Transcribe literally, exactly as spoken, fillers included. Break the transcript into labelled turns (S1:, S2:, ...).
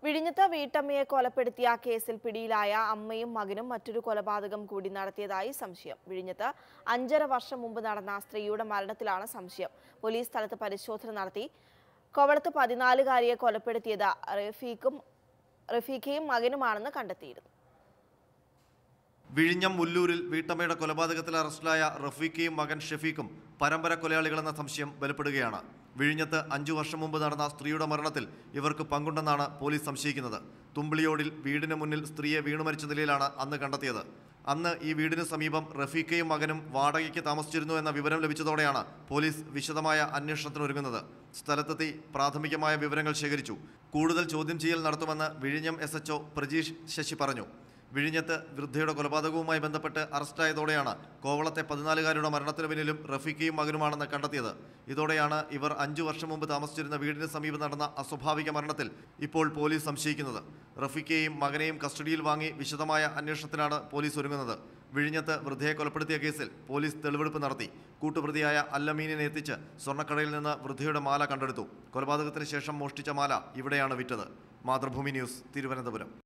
S1: വിഴിഞ്ഞത്ത് വീട്ടമ്മയെ കൊലപ്പെടുത്തിയ കേസിൽ പിടിയിലായ അമ്മയും മകനും മറ്റൊരു കൊലപാതകം കൂടി നടത്തിയതായി സംശയം. വിഴിഞ്ഞത്ത് അഞ്ചര വർഷം മുമ്പ് നടന്ന സ്ത്രീയുടെ മരണത്തിലാണ് സംശയം. പോലീസ് സ്ഥലത്ത് പരിശോധന നടത്തി. കോവളത്ത് പതിനാലുകാരിയെ കൊലപ്പെടുത്തിയത് റഫീഖും റഫീഖയും മകനുമാണെന്ന് കണ്ടെത്തിയിരുന്നു.
S2: വിഴിഞ്ഞം മുല്ലൂരിൽ വീട്ടമ്മയുടെ കൊലപാതകത്തിൽ അറസ്റ്റിലായ റഫീഖയും മകൻ ഷെഫീഖും പരമ്പര കൊലയാളികളെന്ന സംശയം ബലപ്പെടുകയാണ്. വിഴിഞ്ഞത്ത് അഞ്ചു വർഷം മുമ്പ് നടന്ന സ്ത്രീയുടെ മരണത്തിൽ ഇവർക്ക് പങ്കുണ്ടെന്നാണ് പോലീസ് സംശയിക്കുന്നത്. തുമ്പിളിയോടിൽ വീടിന് മുന്നിൽ സ്ത്രീയെ വീണുമരിച്ച നിലയിലാണ് അന്ന് കണ്ടെത്തിയത്. അന്ന് ഈ വീടിന് സമീപം റഫീഖയും മകനും വാടകയ്ക്ക് താമസിച്ചിരുന്നു എന്ന വിവരം ലഭിച്ചതോടെയാണ് പോലീസ് വിശദമായ അന്വേഷണത്തിനൊരുങ്ങുന്നത്. സ്ഥലത്തെത്തി പ്രാഥമികമായ വിവരങ്ങൾ ശേഖരിച്ചു. കൂടുതൽ ചോദ്യം ചെയ്യൽ നടത്തുമെന്ന് വിഴിഞ്ഞം S H O Prajeesh Sasi പറഞ്ഞു. വിഴിഞ്ഞത്ത് വൃദ്ധയുടെ കൊലപാതകവുമായി ബന്ധപ്പെട്ട് അറസ്റ്റായതോടെയാണ് കോവളത്തെ പതിനാലുകാരുടെ മരണത്തിന് പിന്നിലും റഫീഖയും മകനുമാണെന്ന് കണ്ടെത്തിയത്. ഇതോടെയാണ് ഇവർ അഞ്ചു വർഷം മുമ്പ് താമസിച്ചിരുന്ന വീടിന് സമീപം നടന്ന അസ്വാഭാവിക മരണത്തിൽ ഇപ്പോൾ പോലീസ് സംശയിക്കുന്നത്. റഫീഖയെയും മകനെയും കസ്റ്റഡിയിൽ വാങ്ങി വിശദമായ അന്വേഷണത്തിനാണ് പോലീസ് ഒരുങ്ങുന്നത്. വിഴിഞ്ഞത്ത് വൃദ്ധയെ കൊലപ്പെടുത്തിയ കേസിൽ പോലീസ് തെളിവെടുപ്പ് നടത്തി. കൂട്ടുപ്രതിയായ അല്ലമീനിനെ എത്തിച്ച് സ്വർണ്ണക്കടയിൽ നിന്ന് വൃദ്ധയുടെ മാല കണ്ടെടുത്തു. കൊലപാതകത്തിന് ശേഷം മോഷ്ടിച്ച മാല ഇവിടെയാണ് വിറ്റത്. മാതൃഭൂമി ന്യൂസ്, തിരുവനന്തപുരം.